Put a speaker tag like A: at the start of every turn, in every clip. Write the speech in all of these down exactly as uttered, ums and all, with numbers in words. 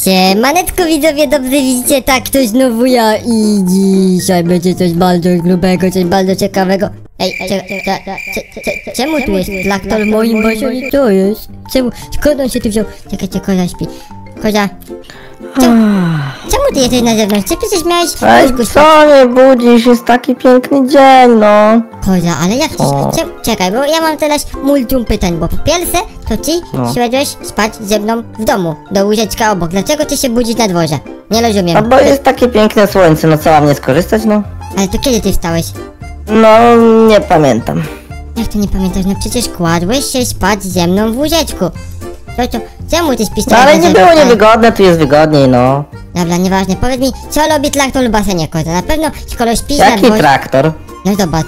A: Siemaneczko widzowie, dobrze widzicie, tak, to znowu ja i dzisiaj będzie coś bardzo grubego, coś bardzo ciekawego. Ej, cze, cze, cze, cze, czemu tu jest traktor w moim basenie? Co jest? Czemu? Skąd on się tu wziął? Czekajcie, Koza śpi. Koza, czemu, czemu ty jesteś na zewnątrz? Ty przecież miałeś...
B: Ej, co nie budzisz? Jest taki piękny dzień, no.
A: Koza, ale jak ty... Czemu, czekaj, bo ja mam teraz multum pytań, bo po pierwsze, to ty
B: No.
A: szedłeś spać ze mną w domu, do łóżeczka obok. Dlaczego ty się budzisz na dworze? Nie rozumiem.
B: A bo jest takie piękne słońce, no co mam nie skorzystać, no?
A: Ale to kiedy ty wstałeś?
B: No, nie pamiętam.
A: Jak to nie pamiętasz? No przecież kładłeś się spać ze mną w łóżeczku. To to, czemu ty śpisz
B: No ale
A: teraz
B: nie
A: na
B: było
A: zewnątrz?
B: niewygodne, tu jest wygodniej, no.
A: Dobra, nieważne. Powiedz mi, co robi traktor w basenie, Koza? Na pewno, skoro śpisz na
B: Jaki
A: dworze...
B: traktor?
A: No zobacz.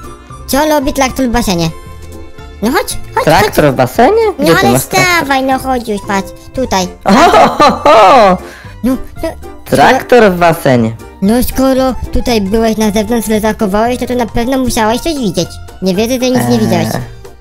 A: Co robi traktor w basenie? No chodź, chodź, chodź.
B: Traktor w basenie?
A: No
B: Gdzie ty
A: ale
B: masz traktor?
A: wstawaj, no chodź już, patrz. Tutaj.
B: O, ho, ho, ho.
A: No, no.
B: Traktor w basenie.
A: No skoro tutaj byłeś na zewnątrz, rezakowałeś, to to na pewno musiałeś coś widzieć. Nie wierzę, że nic nie widziałeś.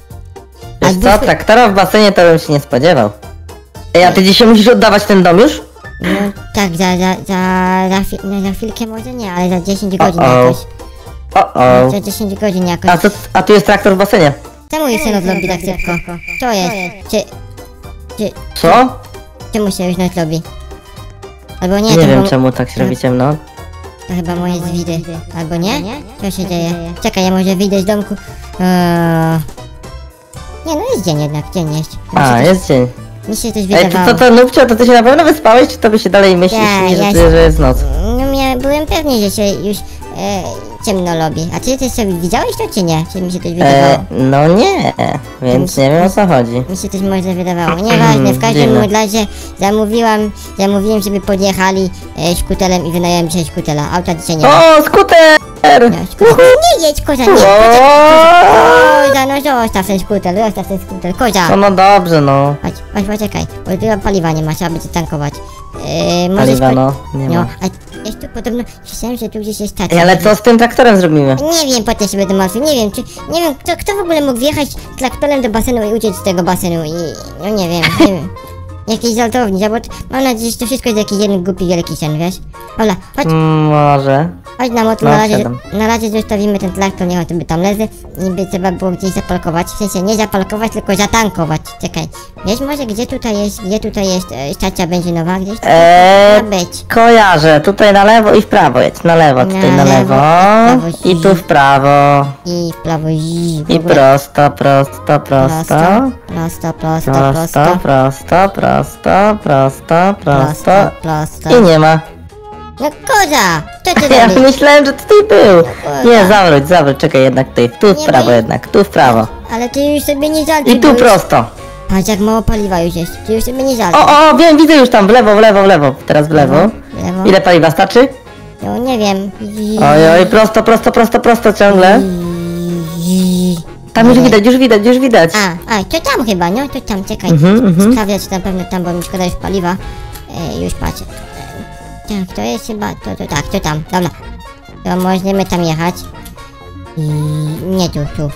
B: Wiesz
A: Albo
B: co,
A: wy-
B: traktora w basenie to bym się nie spodziewał. Ej, a ty dzisiaj musisz oddawać ten dom już?
A: No tak, za, za, za, za, chwi- no, za chwilkę może nie, ale za dziesięć godzin
B: O-o.
A: jakoś.
B: O, o.
A: Za dziesięć godzin jakoś.
B: A, co, a tu jest traktor w basenie.
A: Czemu już się noc robi tak szybko? Co jest? Czy, czy,
B: Co?
A: czemu się już noc robi? Albo nie,
B: Nie
A: to,
B: wiem
A: bo,
B: czemu tak się robi ciemno.
A: to chyba moje zwidy. Albo nie? Co się dzieje? Czekaj, ja może wyjdę z domku. Eee... Nie, no jest dzień jednak, dzień jest. Mi się
B: A,
A: coś-
B: jest dzień.
A: Mi się coś
B: Ej, to,
A: wydawało.
B: to, to Nupcio, to ty się na pewno wyspałeś, czy to by się dalej myśli,
A: Ja,
B: śni, że,
A: ja
B: ty,
A: się-
B: że jest noc?
A: No ja byłem pewny, że się już e, ciemno robi. A ty też sobie widziałeś to czy nie? Czy mi się coś wydawało?
B: E, no nie, więc nie wiem o co chodzi.
A: Mi się coś może wydawało. Nieważne, w każdym
B: Dziwne.
A: bądź razie zamówiłam, zamówiłem, żeby podjechali e, skuterem i wynająłem dzisiaj skutera. Auta dzisiaj nie ma.
B: O, skuter!
A: No, skuter. Nie jedź, Koza, nie.
B: O,
A: Koza, no zostaw ten skuter, zostaw ten skuter. Koza.
B: no, no dobrze, no.
A: Chodź, chodź, poczekaj, bo tu paliwa nie ma, trzeba będzie tankować. E, możesz
B: Paliwa,
A: po-
B: no, nie
A: No,
B: ma.
A: a jest tu podobno, myślałem, że tu gdzieś jest stacja.
B: Ej, ale co z tym traktorem zrobimy?
A: Nie wiem, potem się będę martwił, nie wiem, czy, nie wiem, kto, kto w ogóle mógł wjechać traktorem do basenu i uciec z tego basenu i, no nie wiem, nie wiem. Jakiś żartownik, bo t- mam nadzieję, że to wszystko jest jakiś jeden głupi wielki sen, wiesz? Ola, chodź,
B: Mm, może.
A: chodź na motor,
B: No,
A: na razie,
B: siadam.
A: na razie zostawimy ten traktor, niech on sobie tam leży i by trzeba było gdzieś zapalkować, w sensie nie zapalkować, tylko zatankować, czekaj. Wiesz może, gdzie tutaj jest, gdzie tutaj jest e, stacja benzynowa, gdzieś tutaj
B: Eee,
A: ma być.
B: kojarzę, tutaj na lewo i w prawo jedź, na lewo, tutaj
A: Na
B: na
A: lewo
B: lewo.
A: i w prawo.
B: I tu w prawo.
A: I w prawo, i w
B: I
A: ogóle-
B: prosto, prosto, prosto.
A: prosto, prosto, prosto,
B: Prosto, prosto, prosto, prosto, prosto.
A: prosto.
B: I nie ma.
A: No Koza, co ty
B: Ja
A: robisz?
B: myślałem, że tutaj był. Nie, zawróć, zawróć, czekaj, jednak tutaj, tu w
A: Nie,
B: prawo
A: bo-
B: jednak, tu w prawo.
A: Ale ty już sobie nie żartuj.
B: I tu
A: bo już-
B: prosto.
A: Patrz jak mało paliwa już jest, ty już sobie nie żartuj.
B: O, o, wiem, widzę już tam, w lewo, w lewo, w lewo. Teraz w lewo.
A: W lewo.
B: Ile paliwa starczy?
A: No nie wiem.
B: Oj, oj, prosto, prosto, prosto, prosto ciągle. Tam już widać, już widać, już widać.
A: A, a, to tam chyba, no to tam, czekaj.
B: Mhm, mhm.
A: Sprawdzę, czy na pewno tam, bo mi szkoda już paliwa. E, już patrzę. E, tak, to jest chyba, to, to tak, to tam, dobra. To możemy tam jechać. I nie tu, tu.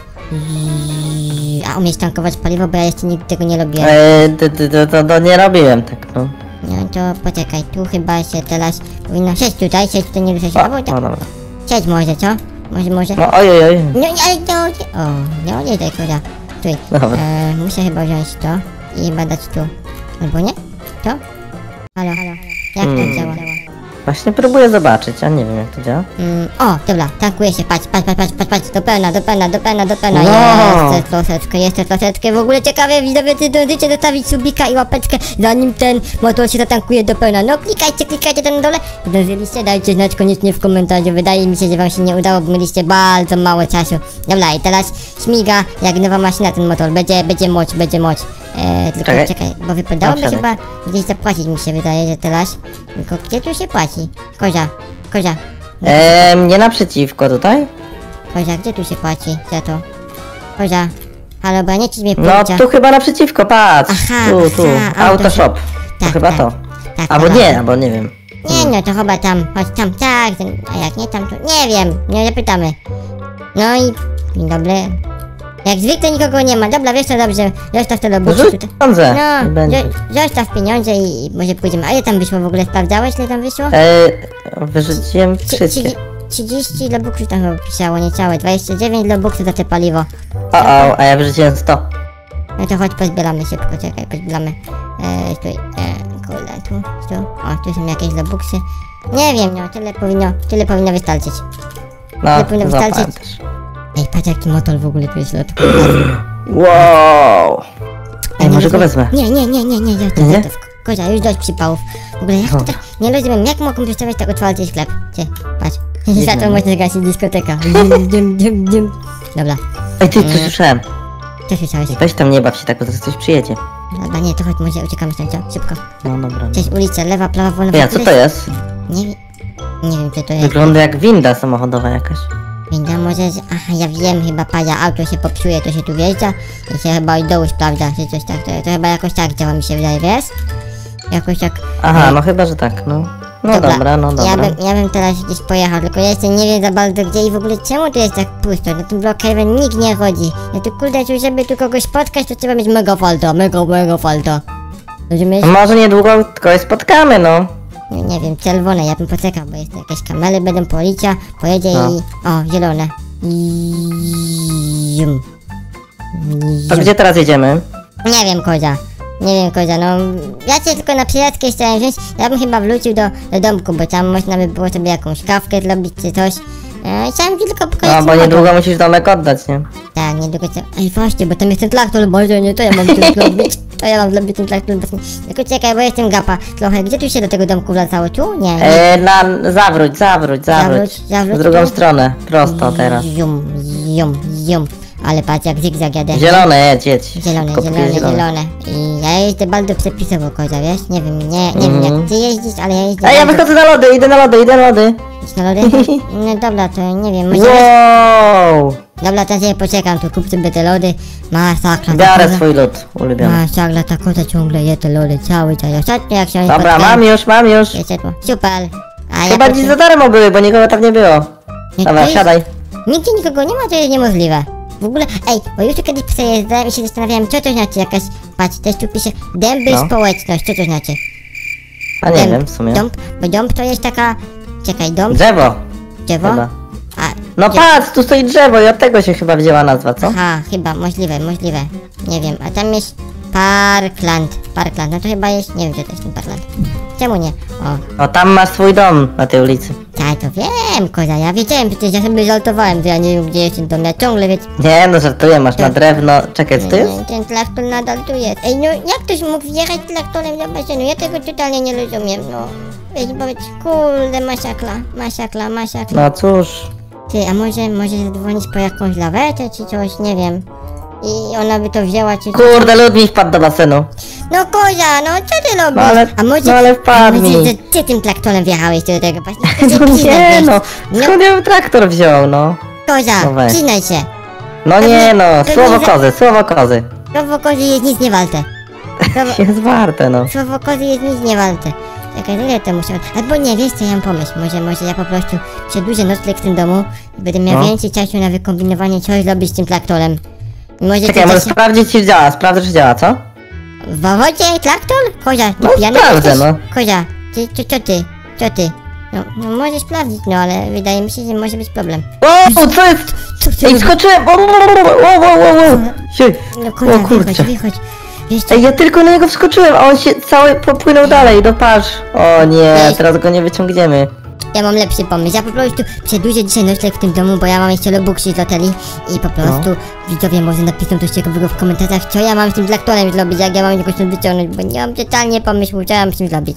A: I, a umiesz tankować paliwo, bo ja jeszcze nigdy tego nie robiłem.
B: Eee, to, to, to, to nie robiłem tak, no.
A: No to poczekaj, tu chyba się teraz powinno siedź tutaj, siedź tutaj, nie ruszaj się.
B: O,
A: Albo
B: o,
A: tak,
B: dobra.
A: siedź może, co? Może, może.
B: No, oj, oj, oj.
A: No nie, ale to, o, no nie daj koda. Tutaj,
B: Dobra.
A: e, muszę chyba wziąć to i chyba dać tu. Albo nie? To? Halo, jak to
B: Hmm.
A: działa?
B: Właśnie próbuję zobaczyć, a nie wiem jak to działa.
A: Mm, o, dobra, tankuje się, patrz, patrz, patrz, patrz, patrz, patrz, do pełna, do pełna, do pełna, do pełna,
B: Wow.
A: jeszcze troszeczkę, jeszcze troszeczkę, w ogóle ciekawe, widzowie, ty zdążycie zostawić subika i łapeczkę, zanim ten motor się zatankuje do pełna, no klikajcie, klikajcie tam na dole, zdążyliście, dajcie znać koniecznie w komentarzu, wydaje mi się, że wam się nie udało, bo mieliście bardzo mało czasu, dobra, i teraz śmiga jak nowa maszyna ten motor, będzie, będzie moc, będzie moc. Eee, tylko
B: Czekaj.
A: czekaj, bo wypadałoby
B: No,
A: chyba gdzieś zapłacić mi się wydaje, że teraz, tylko gdzie tu się płaci? Kozia, Kozia.
B: Eee, nie naprzeciwko tutaj?
A: Kozia, gdzie tu się płaci za to? Kozia, halo, bo ja nie ci mnie
B: No
A: pójdzie.
B: tu chyba naprzeciwko, patrz.
A: Aha,
B: tu, tu.
A: aha,
B: Autoshop.
A: Autoshop.
B: To
A: Tak,
B: chyba
A: tak.
B: to.
A: Tak,
B: Albo
A: tak.
B: nie, albo nie wiem.
A: Nie no, to chyba tam, chodź tam, tak, ten, a jak nie tam, to nie wiem, nie zapytamy. No i, dzień dobry. Jak zwykle nikogo nie ma. Dobra, wiesz co, dobrze. Zostaw te lobuksy
B: Rzuć
A: tutaj.
B: pieniądze.
A: No,
B: Będzie.
A: zo- zostaw pieniądze i, i może pójdziemy. A ile tam wyszło w ogóle? Sprawdzałeś, ile tam wyszło?
B: Eee, wyrzuciłem
A: Trzy-
B: wszystkie.
A: trzydzieści- trzydzieści lobuksów tam chyba pisało, niecałe. dwadzieścia dziewięć lobuksów za te paliwo.
B: O, o, a ja wyrzuciłem sto.
A: No to chodź, pozbieramy szybko, czekaj, pozbieramy. Eee, tutaj, eee, kurde, tu, tu. O, tu są jakieś lobuksy. Nie wiem, no, tyle powinno, tyle powinno wystarczyć.
B: No,
A: Nie powinno
B: złapałem
A: wystarczyć.
B: też.
A: Ej, patrz jaki motor w ogóle tu jest w środku.
B: Wow! Ej,
A: nie
B: może go
A: wezmę-
B: wezmę.
A: Nie, nie, nie, nie, nie, zostaw,
B: Nie?
A: zostaw. Kozia, już dość przypałów. W ogóle jak to tak, nie rozumiem, jak mogą wystawiać tak otwarty sklep? Cie, patrz. Światło można zgasić, dyskoteka. Dym, dym, dym, dym. Dobra,
B: Ej, ty, co słyszałem?
A: co słyszałeś?
B: Weź tam nie baw się tak, bo zaraz ktoś przyjedzie.
A: Dobra, nie, to chodź, może uciekamy stąd, co? Szybko.
B: No dobra.
A: Cześć, ulica, lewa, prawa, wolna.
B: Ja, co to jest?
A: Nie wiem, nie wiem co to jest.
B: Wygląda jak winda samochodowa jakaś.
A: Winda może, z... aha, ja wiem, chyba paja, auto się popsuje, to się tu wjeżdża i się chyba od dołu sprawdza, czy coś tak, to, to chyba jakoś tak działa, mi się wydaje, wiesz? Jakoś tak.
B: Aha,
A: Ej,
B: no chyba, że tak, no. No dobra, no dobra.
A: Ja bym, ja bym teraz gdzieś pojechał, tylko ja jeszcze nie wiem za bardzo gdzie i w ogóle czemu tu jest tak pusto, na tym Blockhaven nikt nie chodzi. Ja tu kurde, tu, żeby tu kogoś spotkać, to trzeba mieć mega falta, mega, mega falta. Rozumiesz?
B: Może niedługo tylko je spotkamy, no.
A: Nie, nie wiem, czerwone, ja bym poczekał, bo jest jakieś kamele, będą policja, pojedzie
B: No.
A: i... O, zielone. Jum.
B: To gdzie teraz jedziemy?
A: Nie wiem, Kozia. Nie wiem, Kozia, no... Ja cię tylko na przyjazkę chciałem wziąć, ja bym chyba wrócił do, do domku, bo tam można by było sobie jakąś kawkę zrobić czy coś. E, chciałem ci tylko pokazać...
B: No, bo
A: samochód.
B: niedługo musisz domek oddać, nie?
A: Tak, niedługo co... Ej, właśnie, bo tam jest ten traktor, Boże, nie, to ja mam tu zrobić. To ja mam zrobić ten traktor, właśnie. Tylko czekaj, bo jestem gapa trochę. Gdzie tu się do tego domku wracało? Tu? Nie, nie.
B: E, na, zawróć, zawróć, zawróć.
A: Zawróć, zawróć,
B: W drugą
A: tu?
B: stronę, prosto teraz.
A: Jum, jum, jum. Ale patrz jak zigzag jadę.
B: Zielone, jedź, jedź.
A: Zielone,
B: Szybko
A: zielone,
B: kupię
A: zielone. I ja jeżdżę bardzo przepisowo, Kozia, wiesz? Nie wiem, nie, nie wiem jak ty jeździsz, ale ja jeżdżę
B: Ej, ja
A: bardzo...
B: wychodzę na lody, idę na lody, idę na lody.
A: Idź na lody? No dobra, to nie wiem, może...
B: Wow!
A: Dobra, teraz ja poczekam, tu kup sobie te lody. Masakra. ta
B: Biorę
A: koza-
B: swój lód ulubiony.
A: Masakra, ta koza ciągle je te lody cały czas. Ostatnio jak się oni
B: Dobra,
A: spotkają,
B: mam już, mam już.
A: wiecie to, super. A
B: Chyba
A: ja
B: dziś za darmo były, bo nikogo tam nie było.
A: Nie,
B: Dobra,
A: to jest-
B: siadaj.
A: Nigdzie nikogo nie ma, to jest niemożliwe. W ogóle, ej, bo już tu kiedyś przejeżdżałem i się zastanawiałem, co to znaczy jakaś, patrz, też tu pisze dęby
B: No.
A: społeczność, co to znaczy?
B: A nie
A: Dęb,
B: wiem w sumie.
A: Dąb, bo dąb to jest taka, czekaj, dąb,
B: Drzewo.
A: drzewo?
B: Chyba.
A: A,
B: No
A: drzewo.
B: patrz, tu stoi drzewo i od tego się chyba wzięła nazwa, co?
A: Aha, chyba, możliwe, możliwe, nie wiem, a tam jest Parkland, Parkland, no to chyba jest, nie wiem, gdzie to jest ten Parkland. Czemu nie? O,
B: O, tam masz swój dom na tej ulicy.
A: ja to wiem, koza, ja wiedziałem, przecież ja sobie żartowałem, że ja nie wiem, gdzie jest ten dom, ja ciągle wiem.
B: Nie, no żartuję, masz na drewno. Czekaj, co to jest?
A: Nie, ten traktor nadal tu jest. Ej, no jak ktoś mógł wjechać traktorem do basenu? Ja tego totalnie nie rozumiem, no. Weź powiedz, kurde, masakra, masakra, masakra.
B: No cóż.
A: Ty, a może, może zadzwonić po jakąś lawetę czy coś, nie wiem. I ona by to wzięła czy coś.
B: Kurde, lód mi wpadł do basenu.
A: No kozia, no co ty robisz?
B: No ale-
A: a może,
B: no ale
A: a
B: wpadnij.
A: może, że ty tym traktorem wjechałeś do tego basenu?
B: No nie no,
A: No
B: skąd ja bym traktor wziął, no?
A: kozia,
B: No weź.
A: przyznaj się.
B: No
A: To
B: nie
A: nie-
B: no,
A: to
B: słowo
A: nie za-
B: kozy, słowo kozy.
A: Słowo kozy jest nic nie warte. Słowo,
B: Jest warte, no.
A: Słowo kozy jest nic nie warte. Czekaj, ile to muszę... Albo nie, wiesz co, ja mam pomysł. Może, może ja po prostu przedłużę nocleg w tym domu i będę miał
B: No.
A: więcej czasu na wykombinowanie, co zrobić z tym traktorem. I może
B: Czekaj,
A: ty
B: może
A: też...
B: sprawdzić czy działa, sprawdzę czy działa, co?
A: W wodzie traktor? Kozia, ty
B: No,
A: pijany
B: sprawdzę,
A: jesteś?
B: no.
A: Kozia, ty, ty, co ty? Co ty? No, no możesz sprawdzić, no ale wydaje mi się, że może być problem.
B: O, co jest?
A: Co ty
B: Ej,
A: robisz?
B: skoczyłem! O, o, o, o, o, o. Się.
A: No Kozia,
B: O
A: wychodź,
B: kurczę.
A: wychodź. Wiesz co?
B: Ej, ja tylko na niego wskoczyłem, a on się cały popłynął dalej, no patrz. O nie,
A: Ej.
B: teraz go nie wyciągniemy.
A: Ja mam lepszy pomysł. Ja po prostu przedłużę dzisiaj nocleg w tym domu, bo ja mam jeszcze lobuksy z hoteli i po prostu
B: No.
A: widzowie może napiszą coś ciekawego w komentarzach, co ja mam z tym traktorem zrobić, jak ja mam jakoś tam wyciągnąć, bo nie mam totalnie pomysłu, co ja mam z tym zrobić.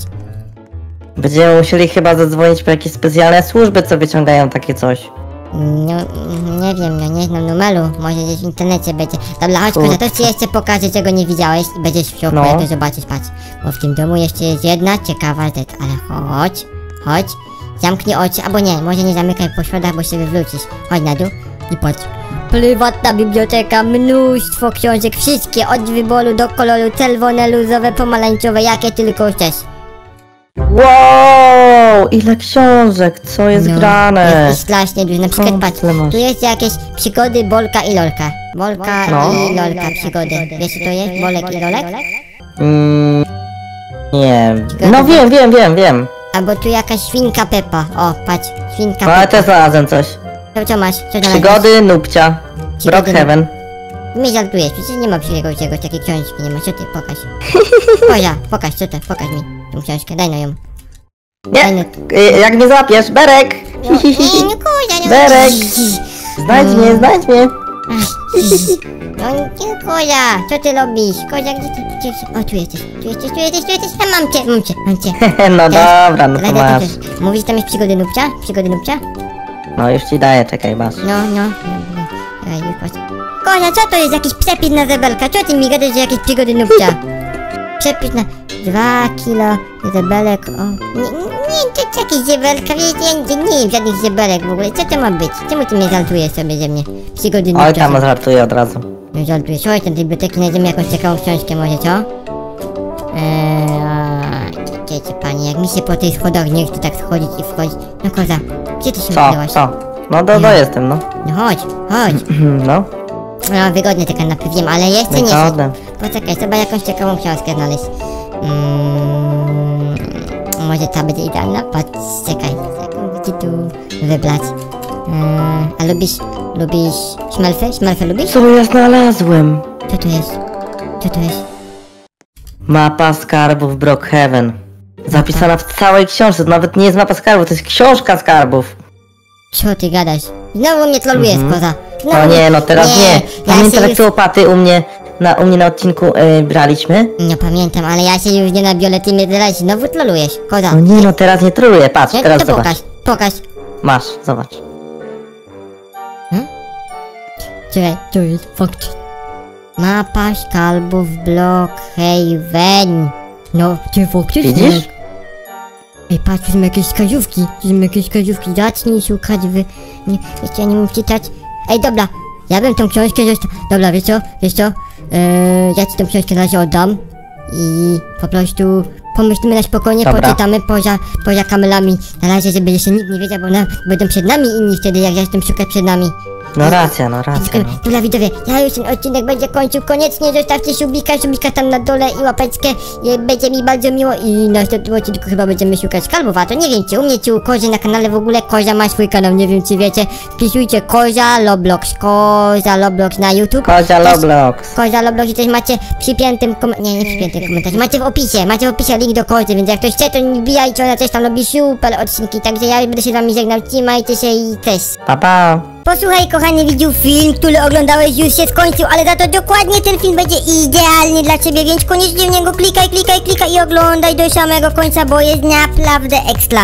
B: Będziemy musieli chyba zadzwonić po jakieś specjalne służby, co wyciągają takie coś.
A: No, nie wiem, no nie znam numeru, może gdzieś w internecie będzie. Dobra, chodź,
B: Kurczę.
A: Kozia, to ci jeszcze pokażę, czego nie widziałeś i będziesz w szoku,
B: No.
A: jak to zobaczysz, patrz. Bo w tym domu jeszcze jest jedna ciekawa rzecz, ale chodź, chodź, zamknij oczy, albo nie, może nie zamykaj po schodach, bo się wywrócisz. Chodź na dół i patrz. Prywatna biblioteka, mnóstwo książek, wszystkie od wyboru do koloru, czerwone, luzowe, pomarańczowe, jakie tylko chcesz.
B: Wow, ile książek, co jest grane?
A: Jest strasznie dużo, na przykład
B: O,
A: patrz,
B: tyle masz.
A: tu jest jakieś przygody Bolka i Lolka. Bolka
B: No.
A: i Lolka przygody. Wiesz co to jest? Bolek i Lolek?
B: Mm, nie. No wiem, wiem, wiem, wiem.
A: Albo tu jakaś świnka Pepa. O, patrz, świnka
B: No ale
A: Pepa.
B: też znalazłem coś.
A: Co, co masz? Co znalazłeś?
B: Przygody Nupcia.
A: Przygody
B: Brookhaven.
A: Mi żartujesz, przecież nie ma czegoś, czegoś, takiej książki nie ma, co ty, pokaż. Kozia, pokaż, co to, pokaż mi tą książkę, daj no ją. Daj no.
B: Nie, y, jak mnie złapiesz, Berek!
A: Nie, no Kozia, no.
B: Berek! Znajdź mnie, znajdź mnie!
A: No nie, Kozia, co ty robisz? Kozia, gdzie ty, gdzie ty? O, tu jesteś, tu jesteś, tu jesteś, tu jesteś, a mam cię, mam cię, mam cię.
B: No dobra, no to
A: Daj, daj,
B: masz.
A: daj, daj. Mówisz, tam jest przygody Nupcia? Przygody Nupcia?
B: No już ci daję, czekaj, masz.
A: No, no. Daj, już patrz. Kozia, co to jest jakiś przepis na zebelka? Co ty mi gadasz, że jakieś przygody Nupcia? Przepis na dwa kilo zebelek, o... Nie, nie, to jest jakieś zebelka, wiesz, ja nie, nie wiem żadnych zebelek w ogóle, co to ma być? Czemu ty mnie żartujesz sobie ze mnie? Przygody Nupcia.
B: Oj, tam
A: są.
B: żartuję od razu.
A: No żartujesz, chodź do tej biblioteki, znajdziemy jakąś ciekawą książkę może, co? Eee, wiecie panie, jak mi się po tych schodach nie chce tak schodzić i wchodzić. No koza, gdzie ty się
B: Co,
A: ukryłaś?
B: co? No do, do
A: Nie.
B: jestem, no.
A: No chodź, chodź.
B: No,
A: No wygodnie te kanapy wiem, ale jeszcze nie
B: wygodne.
A: Poczekaj, trzeba jakąś ciekawą książkę znaleźć. Mm, może ta będzie idealna? Patrz, czekaj, jaką będzie tu wybrać. Mm, a lubisz, lubisz szmelfy? Szmelfy lubisz?
B: Co ja znalazłem?
A: Co to jest? Co to jest?
B: Mapa skarbów Brookhaven. Zapisana w całej książce, to nawet nie jest mapa skarbów, to jest książka skarbów.
A: Co ty gadasz? Znowu mnie trolujesz,
B: Mhm.
A: koza. Znowu
B: No nie, no teraz nie.
A: Ja
B: Pamiętam
A: się
B: jak
A: już...
B: tu łopaty u mnie na, u mnie na odcinku y, braliśmy?
A: Nie pamiętam, ale ja się już nie nabiorę, ty mnie teraz znowu trolujesz, koza.
B: No nie, no teraz nie troluję, patrz,
A: No
B: teraz
A: to
B: zobacz.
A: pokaż, pokaż.
B: Masz, zobacz.
A: Czekaj, to jest fakt. Mapa skarbów Brookhaven. No, ty faktycznie.
B: Widzisz?
A: Ej, patrz, tu są jakieś wskazówki. Tu są jakieś wskazówki. Zacznij szukać w... Nie, wiecie, ja nie mam czytać. Ej, dobra. Ja bym tą książkę został... Dobra, wiesz co? Wiesz co? Eee, ja ci tą książkę na razie oddam. I po prostu... Pomyślimy na spokojnie,
B: Dobra.
A: poczytamy poza, poza kamerami. Na razie, żeby jeszcze nikt nie wiedział, bo na, będą przed nami inni wtedy, jak ja jestem szukać przed nami.
B: No racja, no racja, no.
A: Dobra widzowie, ja już ten odcinek będzie kończył. Koniecznie zostawcie subika, subika tam na dole i łapeczkę. I będzie mi bardzo miło i na następnym odcinku chyba będziemy szukać skarbów, a to nie wiem czy u mnie, czy u Kozy na kanale w ogóle. Kozia ma swój kanał, nie wiem czy wiecie. Wpisujcie Kozia Roblox, Kozia Roblox na YouTube.
B: Kozia
A: Też-
B: Roblox.
A: Kozia Roblox i też macie przypiętym kom... Nie, nie przypiętym komentarz. Macie w opisie, macie w opisie link do Kozy, więc jak ktoś chce, to nie wbijajcie, ona też tam robi super odcinki. Także ja będę się z wami żegnał, trzymajcie się i cześć.
B: Pa, pa.
A: Posłuchaj kochany widziu, film, który oglądałeś już się skończył, ale za to dokładnie ten film będzie idealny dla ciebie, więc koniecznie w niego klikaj, klikaj, klikaj i oglądaj do samego końca, bo jest naprawdę ekstra.